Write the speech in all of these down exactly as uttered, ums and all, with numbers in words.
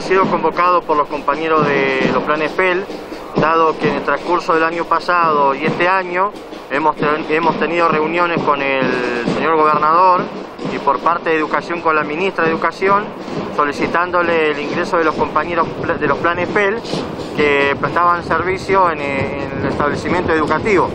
sido convocado por los compañeros de los planes P E L, dado que en el transcurso del año pasado y este año hemos, ten, hemos tenido reuniones con el señor gobernador y por parte de Educación con la ministra de Educación, solicitándole el ingreso de los compañeros de los planes P E L que prestaban servicio en, en el establecimiento educativo.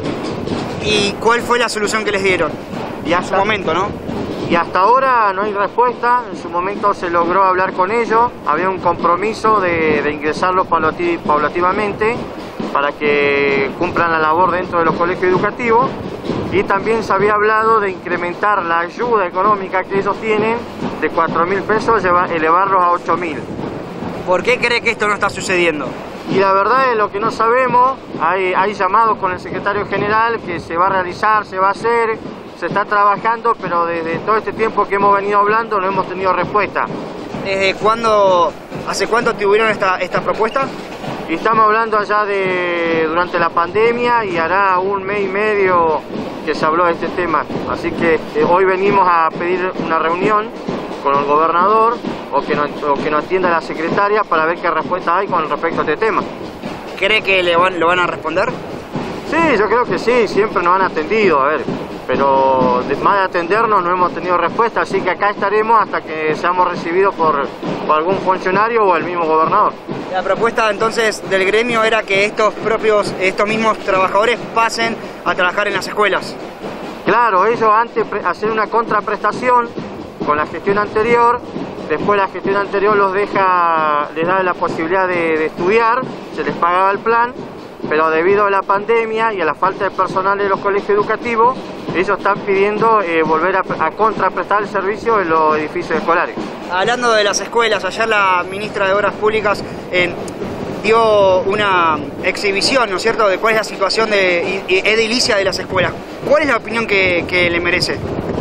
¿Y cuál fue la solución que les dieron? Y hasta, en su momento, ¿no? Y hasta ahora no hay respuesta. En su momento se logró hablar con ellos, había un compromiso de, de ingresarlos paulativamente para que cumplan la labor dentro de los colegios educativos, y también se había hablado de incrementar la ayuda económica que ellos tienen de cuatro mil pesos, elevarlos a ocho mil. ¿Por qué cree que esto no está sucediendo? Y la verdad es lo que no sabemos. Hay, hay llamados con el secretario general que se va a realizar, se va a hacer, se está trabajando, pero desde todo este tiempo que hemos venido hablando no hemos tenido respuesta. ¿Desde cuándo, hace cuánto tuvieron esta, esta propuesta? Y estamos hablando allá de durante la pandemia, y hará un mes y medio que se habló de este tema. Así que eh, hoy venimos a pedir una reunión con el gobernador o que, no, o que nos atienda la secretaria para ver qué respuesta hay con respecto a este tema. ¿Cree que le van, lo van a responder? Sí, yo creo que sí, siempre nos han atendido, a ver, pero más de atendernos no hemos tenido respuesta, así que acá estaremos hasta que seamos recibidos por, por algún funcionario o el mismo gobernador. La propuesta entonces del gremio era que estos propios, estos mismos trabajadores pasen a trabajar en las escuelas. Claro, ellos antes hacen una contraprestación con la gestión anterior, después la gestión anterior los deja, les da la posibilidad de, de estudiar, se les pagaba el plan, pero debido a la pandemia y a la falta de personal de los colegios educativos, ellos están pidiendo eh, volver a, a contraprestar el servicio en los edificios escolares. Hablando de las escuelas, ayer la ministra de Obras Públicas eh, dio una exhibición, ¿no es cierto?, de cuál es la situación de edilicia de las escuelas. ¿Cuál es la opinión que, que le merece?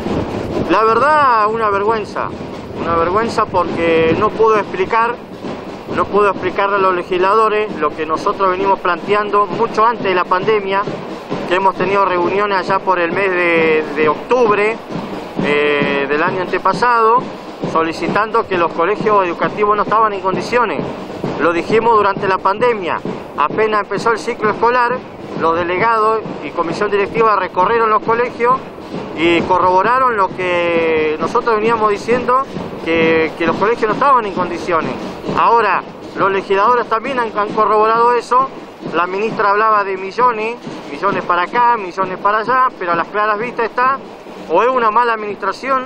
La verdad, una vergüenza, una vergüenza porque no pudo explicar, no pudo explicarle a los legisladores lo que nosotros venimos planteando mucho antes de la pandemia, que hemos tenido reuniones allá por el mes de, de octubre eh, del año antepasado, solicitando que los colegios educativos no estaban en condiciones. Lo dijimos durante la pandemia, apenas empezó el ciclo escolar, los delegados y comisión directiva recorrieron los colegios y corroboraron lo que nosotros veníamos diciendo, que, que los colegios no estaban en condiciones. Ahora, los legisladores también han, han corroborado eso. La ministra hablaba de millones, millones para acá, millones para allá, pero a las claras vistas está, o es una mala administración,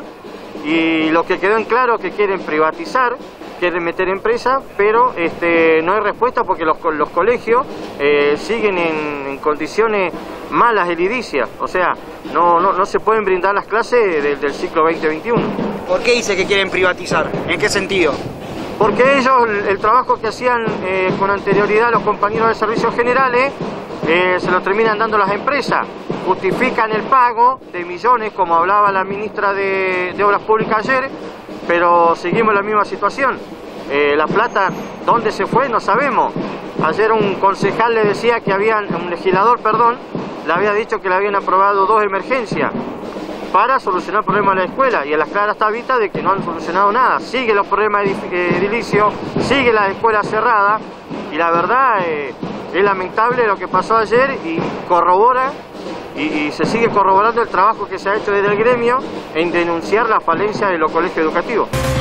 y lo que quedó en claro es que quieren privatizar, quieren meter empresas, pero este, no hay respuesta porque los, los colegios eh, siguen en, en condiciones malas, edilicias, o sea, no, no, no se pueden brindar las clases del, del ciclo veinte veintiuno. ¿Por qué dice que quieren privatizar? ¿En qué sentido? Porque ellos, el, el trabajo que hacían eh, con anterioridad los compañeros de servicios generales, eh, se lo terminan dando las empresas, justifican el pago de millones, como hablaba la ministra de, de Obras Públicas ayer, pero seguimos en la misma situación. Eh, la plata, ¿dónde se fue? No sabemos. Ayer un concejal le decía que habían, un legislador, perdón, le había dicho que le habían aprobado dos emergencias para solucionar problemas de la escuela, y a las claras está vista de que no han solucionado nada. Sigue los problemas edilicios, sigue la escuela cerrada, y la verdad eh, es lamentable lo que pasó ayer, y corrobora y, y se sigue corroborando el trabajo que se ha hecho desde el gremio en denunciar la falencia de los colegios educativos.